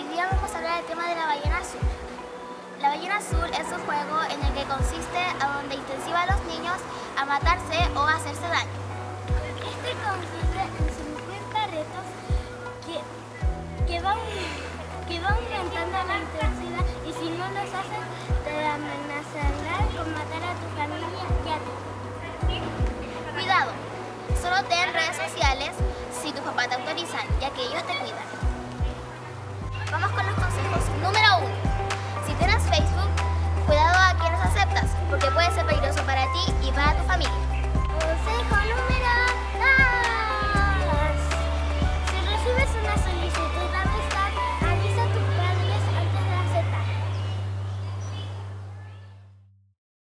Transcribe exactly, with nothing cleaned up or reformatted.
Hoy día vamos a hablar del tema de la ballena azul. La ballena azul es un juego en el que consiste a donde intensiva a los niños a matarse o a hacerse daño. Este consiste en cincuenta retos que, que, van, que van aumentando la intensidad y si no los haces te amenazarán con matar a tu familia y a ti. Cuidado, solo ten redes sociales si tus papás te autorizan, ya que ellos te cuidan. Vamos con los consejos. Número uno. Si tienes Facebook, cuidado a quienes aceptas, porque puede ser peligroso para ti y para tu familia.